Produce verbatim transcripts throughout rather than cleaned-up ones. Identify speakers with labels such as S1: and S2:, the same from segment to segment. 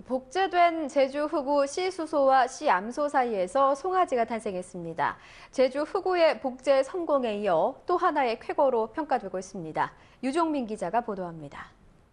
S1: 복제된 제주 흑우 C수소와 C암소 사이에서 송아지가 탄생했습니다. 제주 흑우의 복제 성공에 이어 또 하나의 쾌거로 평가되고 있습니다. 유종민 기자가 보도합니다.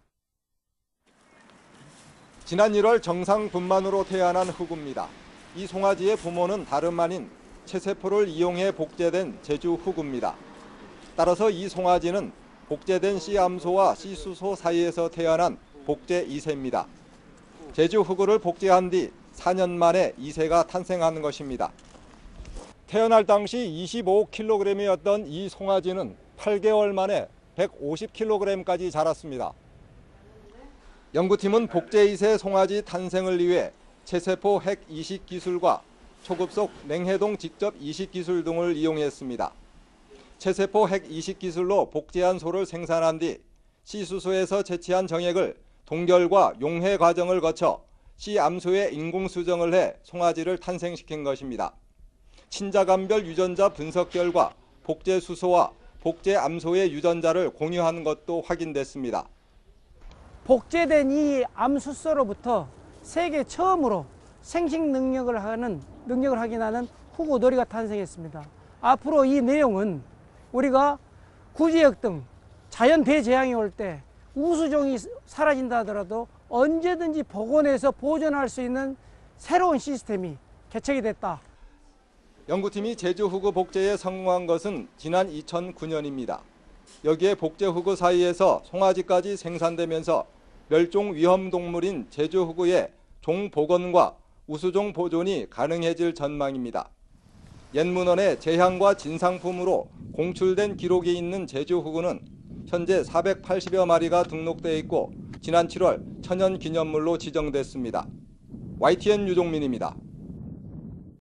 S2: 지난 일월 정상 분만으로 태어난 흑우입니다. 이 송아지의 부모는 다름 아닌 체세포를 이용해 복제된 제주 흑우입니다. 따라서 이 송아지는 복제된 C암소와 C수소 사이에서 태어난 복제 이 세입니다. 제주 흑우를 복제한 뒤 사 년 만에 이 세가 탄생한 것입니다. 태어날 당시 이십오 킬로그램이었던 이 송아지는 팔 개월 만에 백오십 킬로그램까지 자랐습니다. 연구팀은 복제 이 세 송아지 탄생을 위해 체세포 핵 이식 기술과 초급속 냉해동 직접 이식 기술 등을 이용했습니다. 체세포 핵 이식 기술로 복제한 소를 생산한 뒤 C수소에서 채취한 정액을 동결과 용해 과정을 거쳐 C암소에 인공 수정을 해 송아지를 탄생시킨 것입니다. 친자간별 유전자 분석 결과 복제 수소와 복제 암소의 유전자를 공유한 것도 확인됐습니다.
S3: 복제된 이 암수소로부터 세계 처음으로 생식 능력을 하는 능력을 확인하는 흑우돌이가 탄생했습니다. 앞으로 이 내용은 우리가 구제역 등 자연 대재앙이 올 때 우수종이 사라진다 하더라도 언제든지 복원해서 보존할 수 있는 새로운 시스템이 개척이 됐다.
S2: 연구팀이 제주 흑우 복제에 성공한 것은 지난 이천구 년입니다. 여기에 복제 흑우 사이에서 송아지까지 생산되면서 멸종 위험 동물인 제주 흑우의 종 복원과 우수종 보존이 가능해질 전망입니다. 옛문헌에 제향과 진상품으로 공출된 기록이 있는 제주 흑우는 현재 사백팔십여 마리가 등록돼 있고 지난 칠월 천연기념물로 지정됐습니다. 와이티엔 유종민입니다.